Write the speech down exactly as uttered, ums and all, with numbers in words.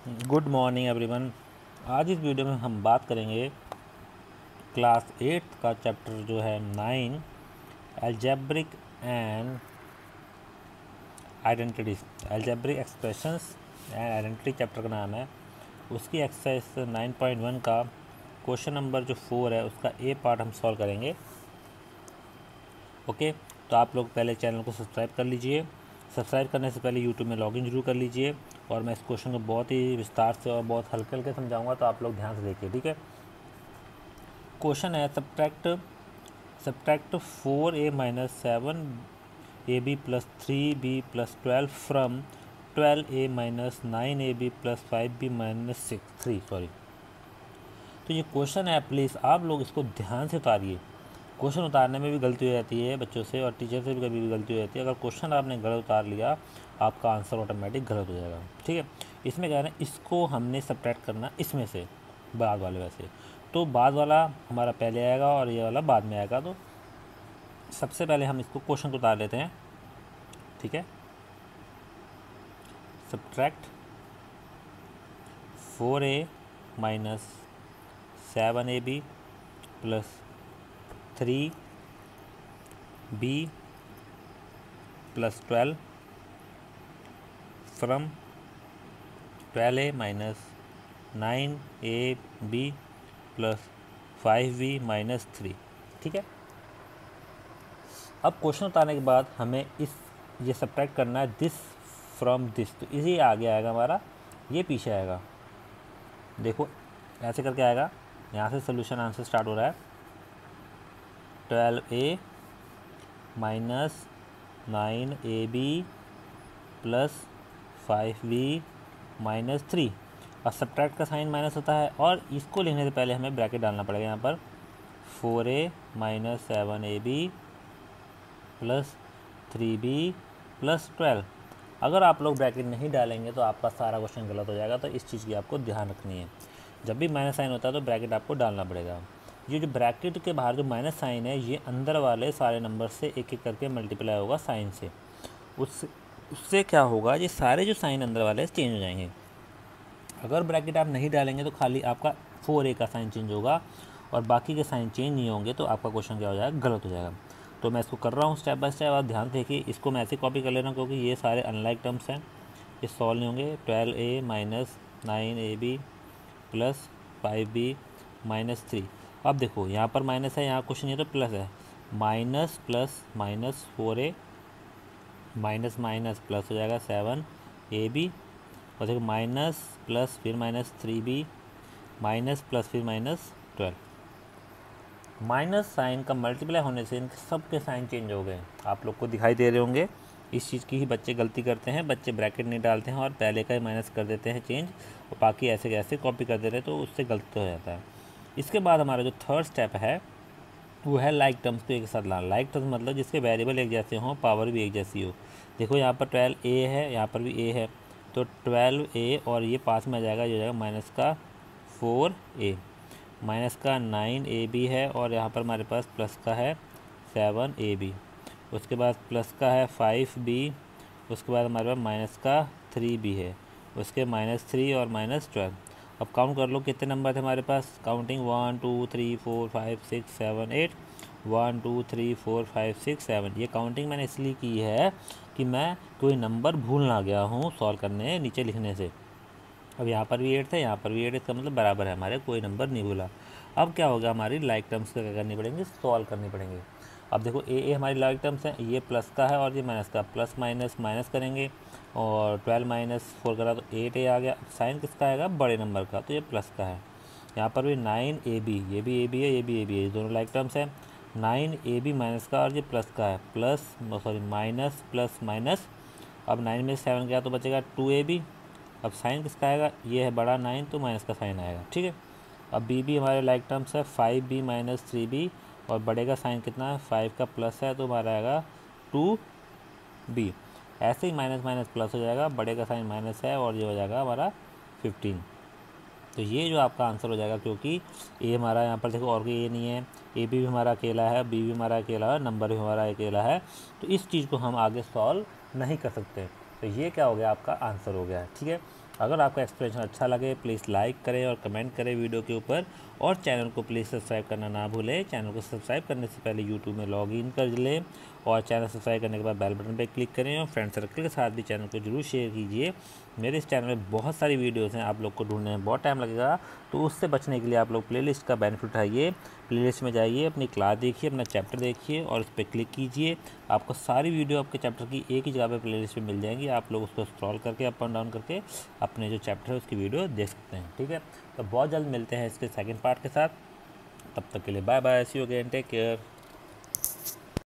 Good morning everyone. आज इस video में हम बात करेंगे क्लास एट्थ का चैप्टर जो है nine, algebraic and identities, algebraic expressions and identity chapter का नाम है। उसकी एक्सरसाइज नाइन पॉइंट वन का क्वेश्चन नंबर जो फोर है उसका ए पार्ट हम सॉल्व करेंगे। ओके, तो आप लोग पहले चैनल को सब्सक्राइब कर लीजिए। सब्सक्राइब करने से पहले यूट्यूब में लॉगिन जरूर कर लीजिए। और मैं इस क्वेश्चन को बहुत ही विस्तार से और बहुत हल्के हल्के समझाऊंगा, तो आप लोग ध्यान से देखिए, ठीक है। क्वेश्चन है subtract subtract four A minus seven A B plus three B plus twelve from twelve A minus nine A B plus five B minus six three sorry तो ये क्वेश्चन है, प्लीज़ आप लोग इसको ध्यान से उतारिए। क्वेश्चन उतारने में भी गलती हो जाती है बच्चों से, और टीचर से भी कभी भी गलती हो जाती है। अगर क्वेश्चन आपने गलत उतार लिया, आपका आंसर ऑटोमेटिक गलत हो जाएगा, ठीक है। इसमें क्या है, इसको हमने सब्ट्रैक्ट करना इसमें से, बाद वाले वैसे, तो बाद वाला हमारा पहले आएगा और ये वाला बाद में आएगा। तो सबसे पहले हम इसको क्वेश्चन को उतार लेते हैं, ठीक है। Subtract four A minus seven A B plus three B plus twelve from twelve A minus nine A B plus five B minus three, ठीक है। अब क्वेश्चन उतारने के बाद हमें इस ये सब्ट्रैक्ट करना है दिस फ्रॉम दिस, तो इसी आगे आएगा हमारा, ये पीछे आएगा। देखो ऐसे करके आएगा, यहाँ से सोल्यूशन आंसर स्टार्ट हो रहा है। Twelve A minus nine A B plus five B minus three. और सब्ट्रैक्ट का साइन माइनस होता है, और इसको लिखने से पहले हमें ब्रैकेट डालना पड़ेगा यहाँ पर। Four A minus seven A B plus three B plus twelve. अगर आप लोग ब्रैकेट नहीं डालेंगे तो आपका सारा क्वेश्चन गलत हो जाएगा, तो इस चीज़ की आपको ध्यान रखनी है। जब भी माइनस साइन होता है तो ब्रैकेट आपको डालना पड़ेगा। ये जो ब्रैकेट के बाहर जो माइनस साइन है, ये अंदर वाले सारे नंबर से एक एक करके मल्टीप्लाई होगा साइन से। उससे उससे क्या होगा, ये सारे जो साइन अंदर वाले चेंज हो जाएंगे। अगर ब्रैकेट आप नहीं डालेंगे तो खाली आपका फोर ए का साइन चेंज होगा और बाकी के साइन चेंज नहीं होंगे, तो आपका क्वेश्चन क्या हो जाएगा, गलत हो जाएगा। तो मैं इसको कर रहा हूँ स्टेप बाय स्टेप, आप ध्यान देखिए। इसको मैं ऐसे कॉपी कर ले रहा हूँ क्योंकि ये सारे अनलाइक टर्म्स हैं, ये सॉल्व नहीं होंगे। Twelve A minus nine A B plus five B minus three. अब देखो यहाँ पर माइनस है, यहाँ कुछ नहीं है तो प्लस है। Minus plus minus four A minus minus plus हो जाएगा सेवन ए बी, और देखो माइनस प्लस फिर minus three B minus plus फिर माइनस ट्वेल्व। माइनस साइन का मल्टीप्लाई होने से इनके सब के साइन चेंज हो गए, आप लोग को दिखाई दे रहे होंगे। इस चीज़ की ही बच्चे गलती करते हैं, बच्चे ब्रैकेट नहीं डालते हैं और पहले का ही माइनस कर देते हैं चेंज, और बाकी ऐसे कैसे कॉपी कर दे रहे हैं, तो उससे गलती हो जाता है। इसके बाद हमारा जो थर्ड स्टेप है वो है लाइक टर्म्स को एक साथ लाना। लाइक टर्म्स मतलब जिसके वेरिएबल एक जैसे हों, पावर भी एक जैसी हो। देखो यहाँ पर ट्वेल्व ए है, यहाँ पर भी ए है, तो ट्वेल्व ए और ये पास में आ जाएगा, ये हो जाएगा माइनस का फोर ए, माइनस का नाइन ए बी है, और यहाँ पर हमारे पास प्लस का है सेवन ए बी, उसके बाद प्लस का है फाइव बी, उसके बाद हमारे पास माइनस का थ्री बी है, उसके माइनस थ्री और माइनस ट्वेल्व। अब काउंट कर लो कितने नंबर थे हमारे पास, counting one two three four five six seven eight, one two three four five six seven. ये काउंटिंग मैंने इसलिए की है कि मैं कोई नंबर भूल ना गया हूँ सॉल्व करने नीचे लिखने से। अब यहाँ पर भी एट थे, यहाँ पर भी एट, इसका मतलब बराबर है, हमारे कोई नंबर नहीं भूला। अब क्या होगा, हमारी लाइक टर्म्स क्या करनी पड़ेंगे, सॉल्व करनी पड़ेंगे। अब देखो ए ए हमारी लाइक टर्म्स हैं, ये प्लस का है और ये माइनस का, प्लस माइनस माइनस करेंगे, और ट्वेल्व माइनस फोर करा तो एट ए आ गया। साइन किसका आएगा, बड़े नंबर का, तो ये प्लस का है। यहाँ पर भी नाइन ए बी, ये भी ए बी है, ये भी ए बी है, ये दोनों लाइक टर्म्स हैं। नाइन ए बी माइनस का और ये प्लस का है, plus sorry minus plus minus. अब नाइन में सेवन गया तो बचेगा टू ए बी। अब साइन किसका आएगा, ये है बड़ा नाइन, तो माइनस का साइन आएगा, ठीक है। अब बी बी हमारे लाइक टर्म्स है, five B minus three B, और बड़े का साइन कितना है, फाइव का प्लस है, तो हमारा आएगा टू बी। ऐसे ही माइनस माइनस प्लस हो जाएगा, बड़े का साइन माइनस है, और ये हो जाएगा हमारा फिफ्टीन। तो ये जो आपका आंसर हो जाएगा, क्योंकि ए हमारा यहाँ पर देखो और कोई ए नहीं है, ए बी भी हमारा अकेला है, बी भी हमारा अकेला है, नंबर भी हमारा अकेला है, तो इस चीज़ को हम आगे सॉल्व नहीं कर सकते। तो ये क्या हो गया, आपका आंसर हो गया है, ठीक है। अगर आपका एक्सप्लेनेशन अच्छा लगे प्लीज़ लाइक करें और कमेंट करें वीडियो के ऊपर, और चैनल को प्लीज़ सब्सक्राइब करना ना भूलें। चैनल को सब्सक्राइब करने से पहले यूट्यूब में लॉगिन कर लें और चैनल सब्सक्राइब करने के बाद बेल बटन पर क्लिक करें और फ्रेंड सर्कल के साथ भी चैनल को जरूर शेयर कीजिए। मेरे इस चैनल में बहुत सारी वीडियोज़ हैं, आप लोग को ढूंढने में बहुत टाइम लगेगा, तो उससे बचने के लिए आप लोग प्लेलिस्ट का बेनिफिट उठाइए। प्लेलिस्ट में जाइए, अपनी क्लास देखिए, अपना चैप्टर देखिए और उस पर क्लिक कीजिए। आपको सारी वीडियो आपके चैप्टर की एक ही जगह पे प्लेलिस्ट में मिल जाएंगी। आप लोग उसको स्क्रॉल करके अप एंड डाउन करके अपने जो चैप्टर है उसकी वीडियो देख सकते हैं। ठीक है, तो बहुत जल्द मिलते हैं इसके सेकंड पार्ट के साथ। तब तक के लिए bye bye, see you again, take care.